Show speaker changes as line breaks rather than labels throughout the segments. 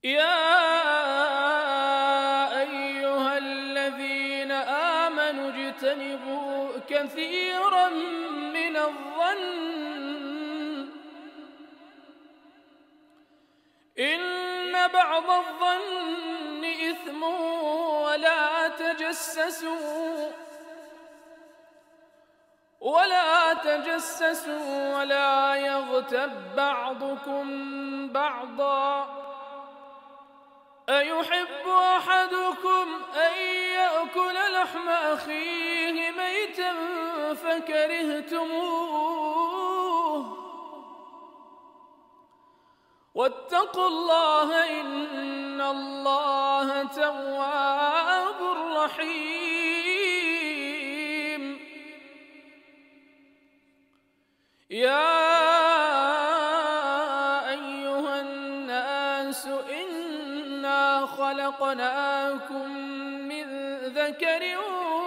يا أيها الذين آمنوا اجتنبوا كثيرا من الظن إن بعض الظن إثم ولا تجسسوا ولا يغتب بعضكم بعضا أيحب أحدكم أن يأكل لحم أخيه ميتا فكرهتموه واتقوا الله إن الله تواب رحيم. يا أيها الناس إنا خلقناكم من ذكر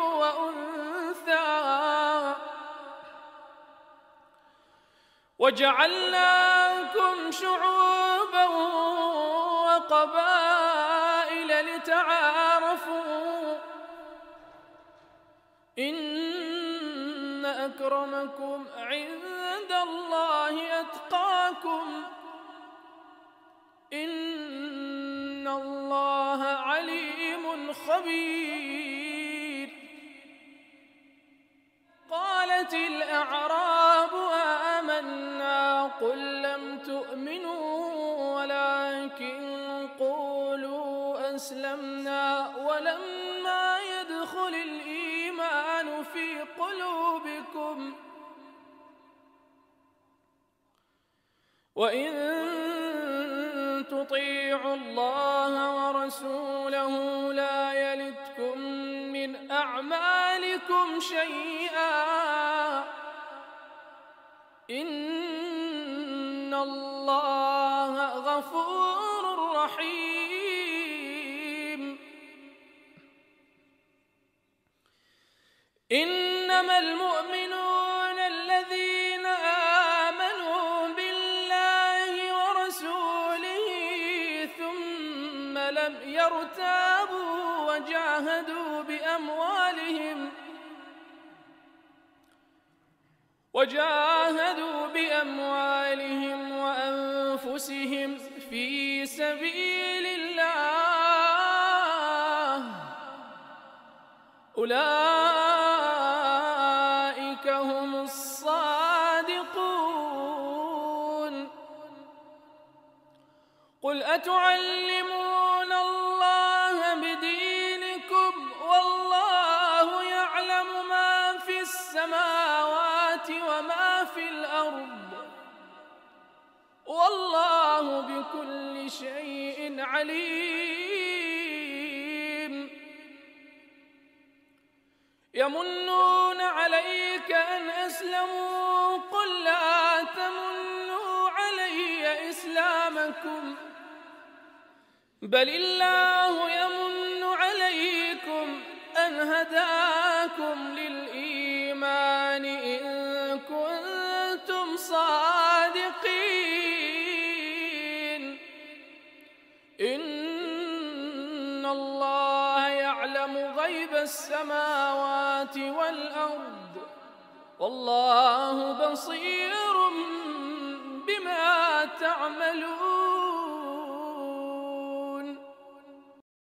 وأنثى وجعلناكم شعوبا وقبائل لتعارفوا إن أكرمكم عند الله أتقاكم إن الله عليم خبير. قالت الأعراب آمنا قل لم تؤمنوا ولكن قولوا أسلمنا ولما يدخل الإيمان في قلوبكم وإن تطيعوا الله ورسوله لا يلتكم من أعمالكم شيئا إن الله غفور رحيم. إنما المؤمنون الذين آمنوا بالله ورسوله ثم لم يرتابوا وجاهدوا بأموالهم وأنفسهم في سبيل الله أولئك هم الصادقون. قل أتعلمون الله بدينكم والله يعلم ما في السماوات وما في الأرض والله بكل شيء عليم. يمنون عليك أن أسلموا قل لا تمنوا علي إسلامكم بل الله يمن عليكم أن هداكم للإيمان إن كنتم صادقين. إن الله يعلم غيب السماوات والأرض والله بصير بما تعملون.